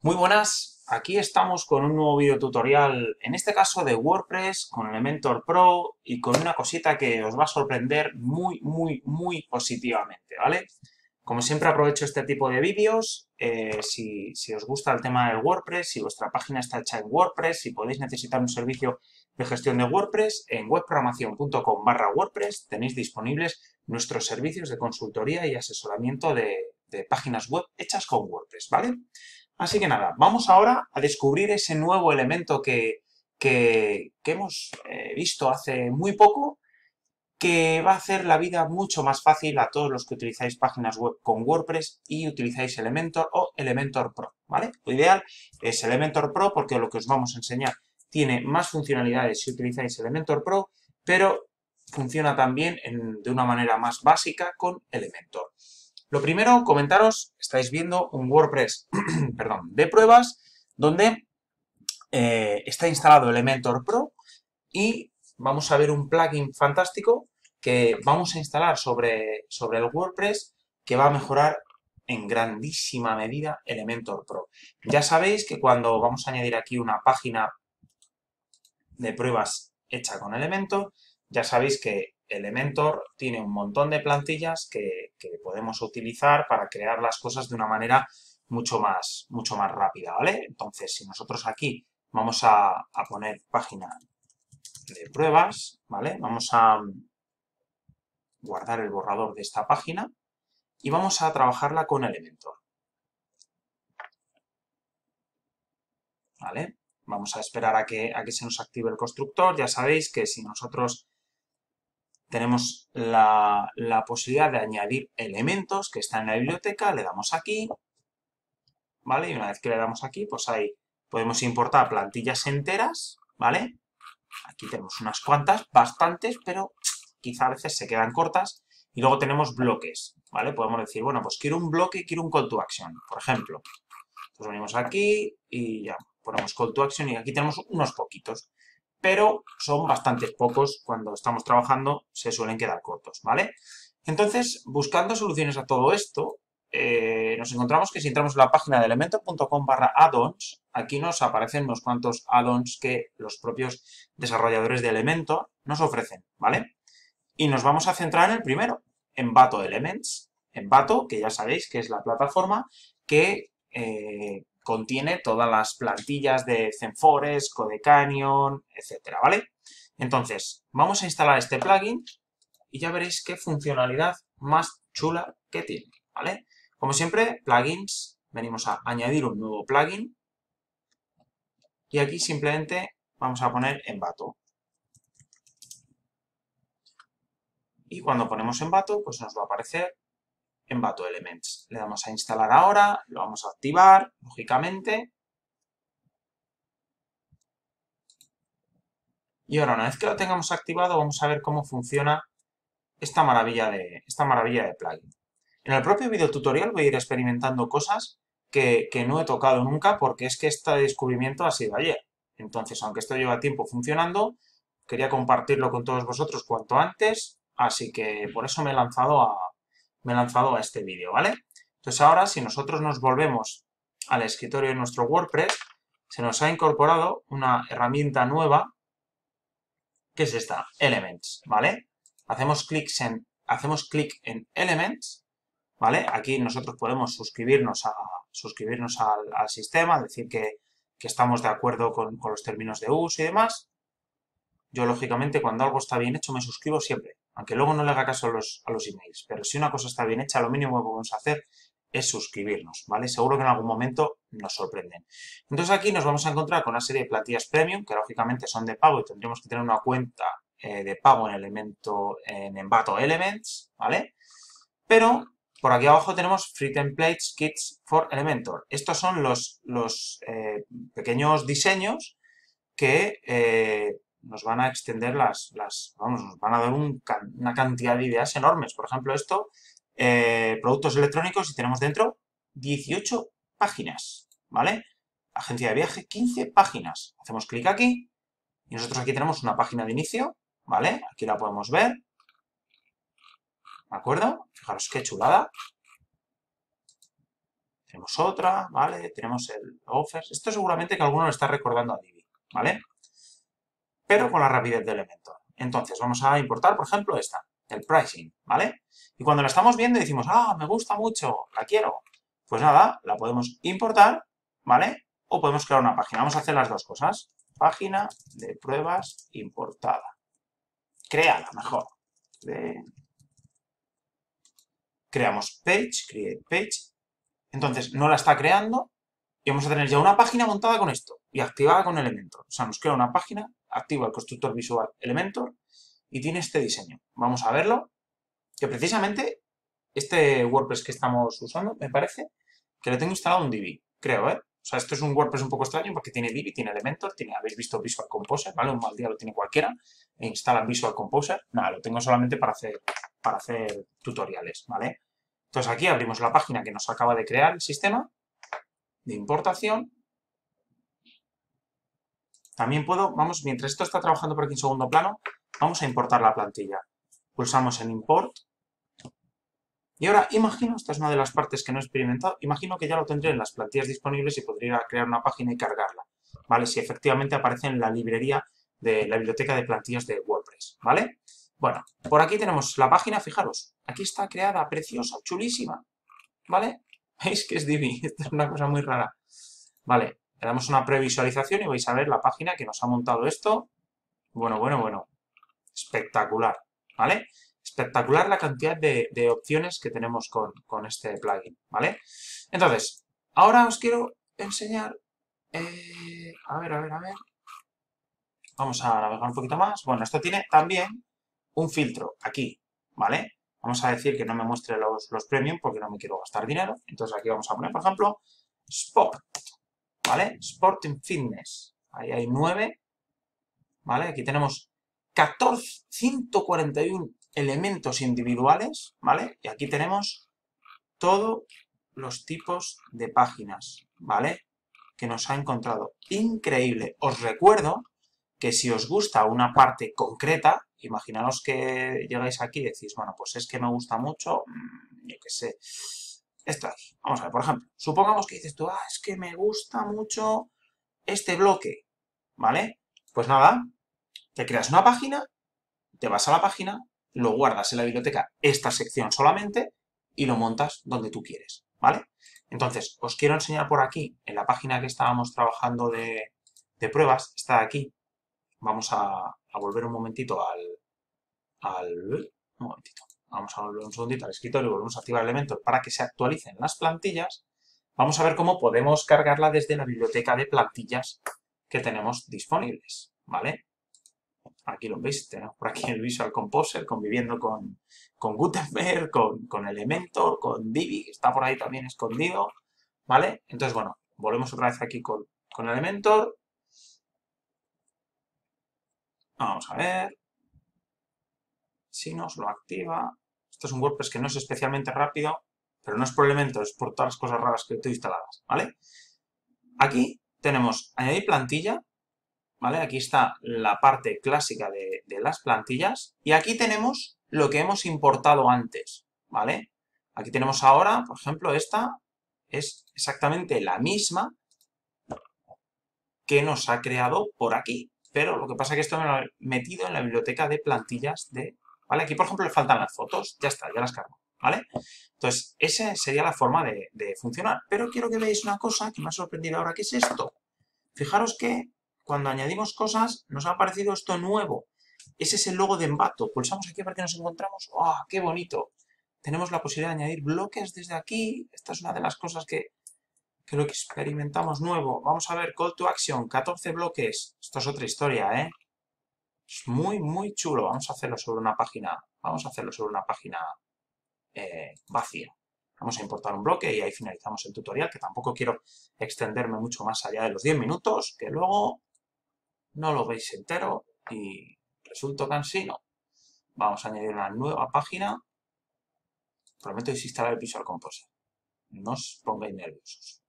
Muy buenas, aquí estamos con un nuevo video tutorial, en este caso de WordPress, con Elementor Pro y con una cosita que os va a sorprender muy positivamente, ¿vale? Como siempre aprovecho este tipo de vídeos, si os gusta el tema del WordPress, si vuestra página está hecha en WordPress, si podéis necesitar un servicio de gestión de WordPress, en webprogramación.com/WordPress tenéis disponibles nuestros servicios de consultoría y asesoramiento de páginas web hechas con WordPress, ¿vale? Así que nada, vamos ahora a descubrir ese nuevo elemento que hemos visto hace muy poco, que va a hacer la vida mucho más fácil a todos los que utilizáis páginas web con WordPress y utilizáis Elementor o Elementor Pro, ¿vale? Lo ideal es Elementor Pro porque lo que os vamos a enseñar tiene más funcionalidades si utilizáis Elementor Pro, pero funciona también de una manera más básica con Elementor. Lo primero, comentaros, estáis viendo un WordPress perdón, de pruebas donde está instalado Elementor Pro y vamos a ver un plugin fantástico que vamos a instalar sobre el WordPress que va a mejorar en grandísima medida Elementor Pro. Ya sabéis que cuando vamos a añadir aquí una página de pruebas hecha con Elementor, ya sabéis que Elementor tiene un montón de plantillas que podemos utilizar para crear las cosas de una manera mucho más rápida, ¿vale? Entonces, si nosotros aquí vamos a poner página de pruebas, ¿vale? Vamos a guardar el borrador de esta página y vamos a trabajarla con Elementor, ¿vale? Vamos a esperar a que se nos active el constructor. Ya sabéis que si nosotros tenemos la posibilidad de añadir elementos que están en la biblioteca, le damos aquí, ¿vale? Y una vez que le damos aquí, pues ahí podemos importar plantillas enteras, ¿vale? Aquí tenemos unas cuantas, bastantes, pero quizá a veces se quedan cortas. Y luego tenemos bloques, ¿vale? Podemos decir, bueno, pues quiero un bloque, quiero un call to action, por ejemplo. Pues venimos aquí y ya ponemos call to action y aquí tenemos unos poquitos. Pero son bastante pocos. Cuando estamos trabajando se suelen quedar cortos, ¿vale? Entonces, buscando soluciones a todo esto, nos encontramos que si entramos en la página de elementor.com/addons, aquí nos aparecen unos cuantos addons que los propios desarrolladores de Elementor nos ofrecen, ¿vale? Y nos vamos a centrar en el primero, Envato Elements. Envato, que ya sabéis que es la plataforma que contiene todas las plantillas de Zenforest, CodeCanyon, etcétera, ¿vale? Entonces, vamos a instalar este plugin y ya veréis qué funcionalidad más chula que tiene, ¿vale? Como siempre, plugins, venimos a añadir un nuevo plugin y aquí simplemente vamos a poner Envato. Y cuando ponemos Envato, pues nos va a aparecer Envato Elements. Le damos a instalar ahora, lo vamos a activar, lógicamente. Y ahora, una vez que lo tengamos activado, vamos a ver cómo funciona esta maravilla de plugin. En el propio video tutorial voy a ir experimentando cosas que no he tocado nunca porque es que este descubrimiento ha sido ayer. Entonces, aunque esto lleva tiempo funcionando, quería compartirlo con todos vosotros cuanto antes, así que por eso me he lanzado a este vídeo, ¿vale? Entonces ahora, si nosotros nos volvemos al escritorio de nuestro WordPress, se nos ha incorporado una herramienta nueva, que es esta, Elements, ¿vale? Hacemos clic en Elements, ¿vale? Aquí nosotros podemos suscribirnos al sistema, decir que estamos de acuerdo con los términos de uso y demás. Yo, lógicamente, cuando algo está bien hecho, me suscribo siempre, aunque luego no le haga caso a los emails. Pero si una cosa está bien hecha, lo mínimo que podemos hacer es suscribirnos, ¿vale? Seguro que en algún momento nos sorprenden. Entonces aquí nos vamos a encontrar con una serie de plantillas premium, que lógicamente son de pago y tendremos que tener una cuenta de pago en Envato Elements, ¿vale? Pero por aquí abajo tenemos Free Templates Kits for Elementor. Estos son los pequeños diseños que nos van a extender vamos, nos van a dar una cantidad de ideas enormes. Por ejemplo, esto, productos electrónicos y tenemos dentro 18 páginas, ¿vale? Agencia de viaje, 15 páginas. Hacemos clic aquí y nosotros aquí tenemos una página de inicio, ¿vale? Aquí la podemos ver, ¿de acuerdo? Fijaros qué chulada. Tenemos otra, ¿vale? Tenemos el offers. Esto seguramente que alguno le está recordando a Divi, ¿vale? Pero con la rapidez de Elementor. Entonces, vamos a importar, por ejemplo, esta, el pricing, ¿vale? Y cuando la estamos viendo y decimos, ah, me gusta mucho, la quiero, pues nada, la podemos importar, ¿vale? O podemos crear una página. Vamos a hacer las dos cosas. Página de pruebas importada. Créala, mejor. Creamos page, create page. Entonces, no la está creando y vamos a tener ya una página montada con esto y activada con Elementor. O sea, nos crea una página, activa el constructor visual Elementor y tiene este diseño. Vamos a verlo, que precisamente este WordPress que estamos usando, me parece que le tengo instalado un Divi, creo, ¿eh? O sea, esto es un WordPress un poco extraño porque tiene Divi, tiene Elementor, habéis visto Visual Composer, ¿vale? Un mal día lo tiene cualquiera e instala Visual Composer. Nada, lo tengo solamente para hacer tutoriales, ¿vale? Entonces aquí abrimos la página que nos acaba de crear el sistema de importación. También puedo, vamos, mientras esto está trabajando por aquí en segundo plano, vamos a importar la plantilla. Pulsamos en Import. Y ahora imagino, esta es una de las partes que no he experimentado, imagino que ya lo tendré en las plantillas disponibles y podría ir a crear una página y cargarla, ¿vale? Si efectivamente aparece en la librería de la biblioteca de plantillas de WordPress, ¿vale? Bueno, por aquí tenemos la página, fijaros, aquí está creada, preciosa, chulísima, ¿vale? ¿Veis que es Divi? Esto es una cosa muy rara. Vale, le damos una previsualización y vais a ver la página que nos ha montado esto. Bueno, bueno, bueno. Espectacular, ¿vale? Espectacular la cantidad de opciones que tenemos con este plugin, ¿vale? Entonces, ahora os quiero enseñar... a ver. Vamos a navegar un poquito más. Bueno, esto tiene también un filtro aquí, ¿vale? Vamos a decir que no me muestre los premium porque no me quiero gastar dinero. Entonces aquí vamos a poner, por ejemplo, Sport, ¿vale? Sport and Fitness. Ahí hay 9, ¿vale? Aquí tenemos 141 elementos individuales, ¿vale? Y aquí tenemos todos los tipos de páginas, ¿vale? Que nos ha encontrado. Increíble. Os recuerdo que si os gusta una parte concreta, imaginaos que llegáis aquí y decís, bueno, pues es que me gusta mucho, yo qué sé, esto de aquí. Vamos a ver, por ejemplo, supongamos que dices tú, ah, es que me gusta mucho este bloque, ¿vale? Pues nada, te creas una página, te vas a la página, lo guardas en la biblioteca, esta sección solamente, y lo montas donde tú quieres, ¿vale? Entonces, os quiero enseñar por aquí, en la página que estábamos trabajando de pruebas, está aquí. Vamos a volver un momentito un momentito. Vamos a volver un segundito al escritorio y volvemos a activar Elementor para que se actualicen las plantillas. Vamos a ver cómo podemos cargarla desde la biblioteca de plantillas que tenemos disponibles, ¿vale? Aquí lo veis, tenemos por aquí el Visual Composer conviviendo con Gutenberg, con Elementor, con Divi, que está por ahí también escondido, ¿vale? Entonces, bueno, volvemos otra vez aquí con Elementor. Vamos a ver si nos lo activa. Esto es un WordPress que no es especialmente rápido, pero no es por Elementor, es por todas las cosas raras que tengo instaladas, ¿vale? Aquí tenemos añadir plantilla, ¿vale? Aquí está la parte clásica de las plantillas y aquí tenemos lo que hemos importado antes, ¿vale? Aquí tenemos ahora, por ejemplo, esta es exactamente la misma que nos ha creado por aquí, pero lo que pasa es que esto me lo he metido en la biblioteca de plantillas ¿vale? Aquí, por ejemplo, le faltan las fotos, ya está, ya las cargo, ¿vale? Entonces, esa sería la forma de funcionar, pero quiero que veáis una cosa que me ha sorprendido ahora, que es esto. Fijaros que cuando añadimos cosas nos ha aparecido esto nuevo. Ese es el logo de Envato. Pulsamos aquí para que nos encontramos. ¡Oh, qué bonito! Tenemos la posibilidad de añadir bloques desde aquí. Esta es una de las cosas que lo que experimentamos nuevo. Vamos a ver, Call to Action, 14 bloques. Esto es otra historia, ¿eh? Es muy, muy chulo. Vamos a hacerlo sobre una página. Vamos a hacerlo sobre una página vacía. Vamos a importar un bloque y ahí finalizamos el tutorial, que tampoco quiero extenderme mucho más allá de los 10 minutos, que luego no lo veis entero y resulta cansino. Vamos a añadir una nueva página. Prometo desinstalar el Visual Composer. No os pongáis nerviosos.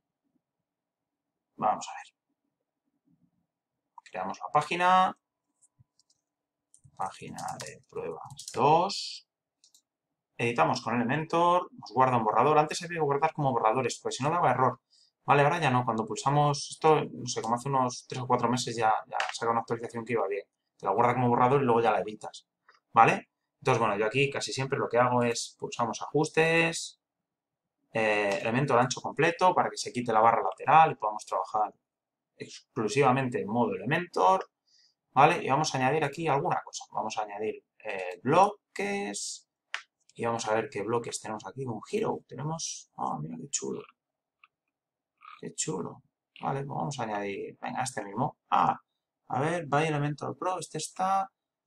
Vamos a ver. Creamos la página. Página de pruebas 2. editamos con Elementor, nos guarda un borrador. Antes había que guardar como borradores, pues si no daba error. Vale, ahora ya no. Cuando pulsamos esto, no sé, como hace unos 3 o 4 meses ya saca una actualización que iba bien. Te la guarda como borrador y luego ya la editas. ¿Vale? Entonces, bueno, yo aquí casi siempre lo que hago es pulsamos ajustes, Elementor ancho completo para que se quite la barra lateral y podamos trabajar exclusivamente en modo Elementor. ¿Vale? Y vamos a añadir aquí alguna cosa. Vamos a añadir bloques. Y vamos a ver qué bloques tenemos aquí con Hero. Tenemos... Ah, mira qué chulo. Qué chulo. Vale, pues vamos a añadir... Venga, este mismo. Ah, a ver, by Elementor Pro. Este está...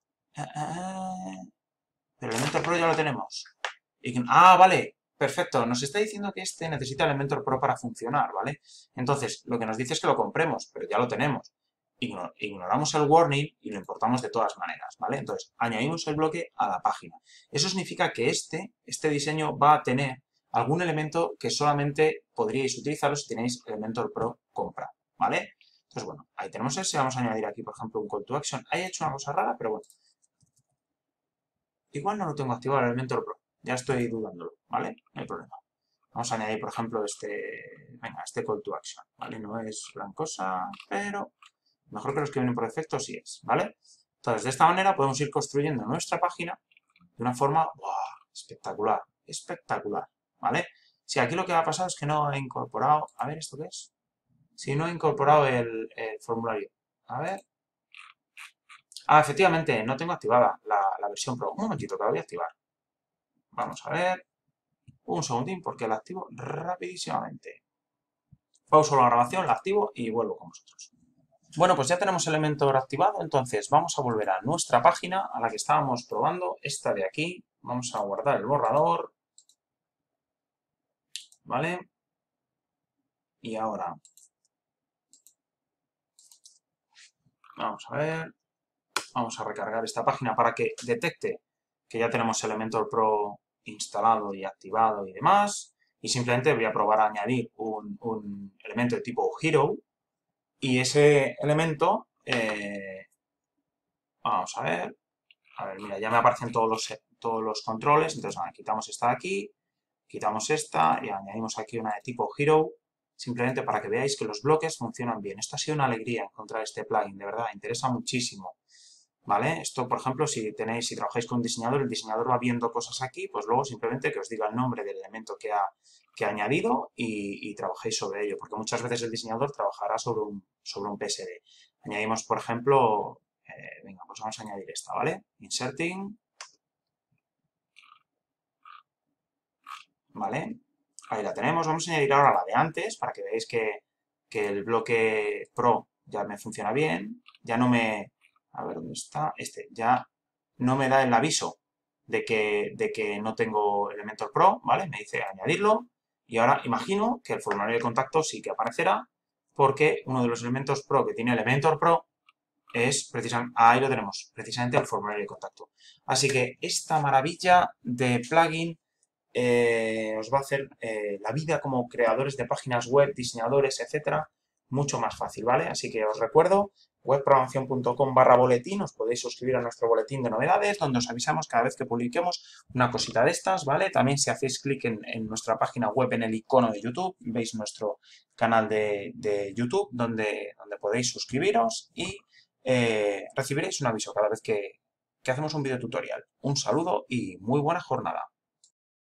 Pero Elementor Pro ya lo tenemos. Ah, vale. Perfecto. Nos está diciendo que este necesita Elementor Pro para funcionar, ¿vale? Entonces, lo que nos dice es que lo compremos, pero ya lo tenemos. Ignoramos el warning y lo importamos de todas maneras, ¿vale? Entonces, añadimos el bloque a la página. Eso significa que este diseño va a tener algún elemento que solamente podríais utilizarlo si tenéis Elementor Pro comprado, ¿vale? Entonces, bueno, ahí tenemos ese. Vamos a añadir aquí, por ejemplo, un call to action. Ahí he hecho una cosa rara, pero bueno. Igual no lo tengo activado el Elementor Pro. Ya estoy dudándolo, ¿vale? No hay problema. Vamos a añadir, por ejemplo, este call to action, ¿vale? No es gran cosa, pero mejor que los que vienen por defecto sí es, ¿vale? Entonces, de esta manera podemos ir construyendo nuestra página de una forma ¡buah! Espectacular, espectacular, ¿vale? Si aquí lo que ha pasado es que no he incorporado... A ver, ¿esto qué es? Si no he incorporado el formulario. A ver... Ah, efectivamente, no tengo activada la versión Pro. Un momentito, que la voy a activar. Vamos a ver. Un segundín, porque la activo rapidísimamente. Pauso la grabación, la activo y vuelvo con vosotros. Bueno, pues ya tenemos Elementor activado, entonces vamos a volver a nuestra página a la que estábamos probando, esta de aquí. Vamos a guardar el borrador, ¿vale? Y ahora, vamos a ver, vamos a recargar esta página para que detecte que ya tenemos Elementor Pro instalado y activado y demás. Y simplemente voy a probar a añadir un elemento de tipo Hero y ese elemento, vamos a ver, mira, ya me aparecen todos los controles, entonces quitamos esta de aquí, quitamos esta y añadimos aquí una de tipo Hero, simplemente para que veáis que los bloques funcionan bien. Esto ha sido una alegría encontrar este plugin, de verdad, interesa muchísimo, ¿vale? Esto, por ejemplo, si trabajáis con un diseñador, el diseñador va viendo cosas aquí, pues luego simplemente que os diga el nombre del elemento que ha añadido y trabajéis sobre ello, porque muchas veces el diseñador trabajará sobre un PSD. Añadimos, por ejemplo, venga, pues vamos a añadir esta, ¿vale? Inserting, ¿vale? Ahí la tenemos. Vamos a añadir ahora la de antes para que veáis que el bloque Pro ya me funciona bien. Ya no me... A ver, ¿dónde está? Ya no me da el aviso de que no tengo Elementor Pro, ¿vale? Me dice añadirlo. Y ahora imagino que el formulario de contacto sí que aparecerá porque uno de los elementos Pro que tiene Elementor Pro es precisamente... Ahí lo tenemos, precisamente el formulario de contacto. Así que esta maravilla de plugin os va a hacer la vida como creadores de páginas web, diseñadores, etcétera, mucho más fácil, ¿vale? Así que os recuerdo, webprogramación.com/boletín, os podéis suscribir a nuestro boletín de novedades, donde os avisamos cada vez que publiquemos una cosita de estas, ¿vale? También si hacéis clic en nuestra página web, en el icono de YouTube, veis nuestro canal de YouTube, donde podéis suscribiros y recibiréis un aviso cada vez que hacemos un video tutorial. Un saludo y muy buena jornada.